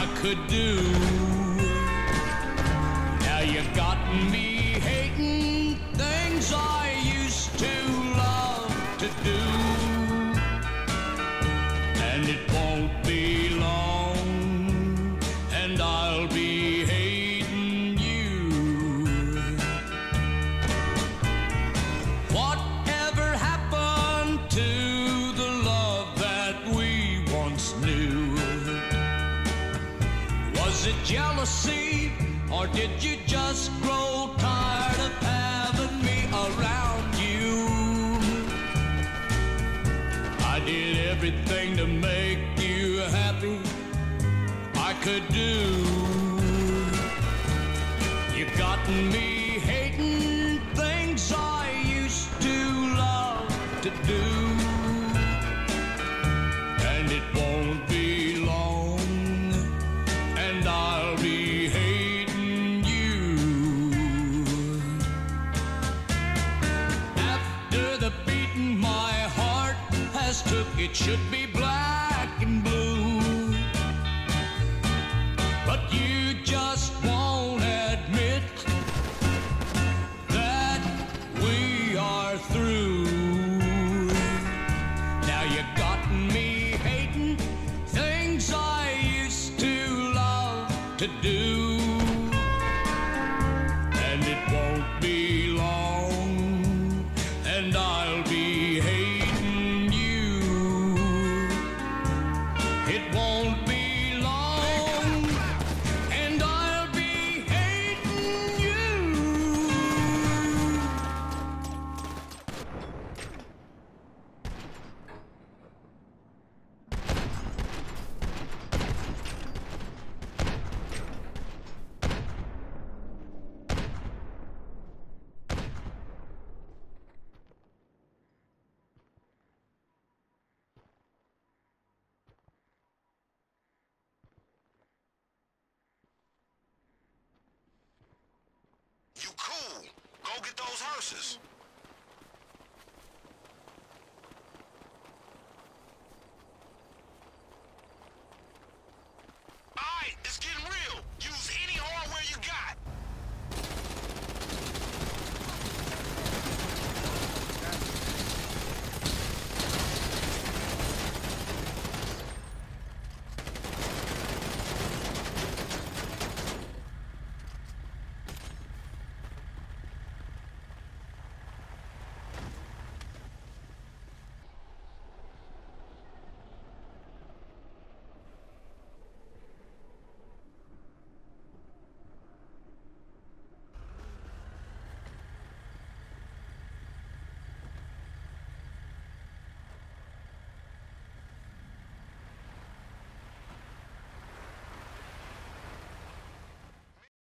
I could do. Now you got me hating things I used to love to do. And it won't be long, and I'll be hating you. Whatever happened to the love that we once knew? Was it jealousy, or did you just grow tired of having me around you? I did everything to make you happy I could do. You got me hating things I used to love to do. And it won't be long, and I'll be hating you. After the beating my heart has took, it should be black and blue. But you just won't admit that we are through. Now you got me hating things I used to love to do. And it won't be long, and I'll be hating you. It won't be long, and I'll be hating you. You cool. Go get those hearses. All right, it's getting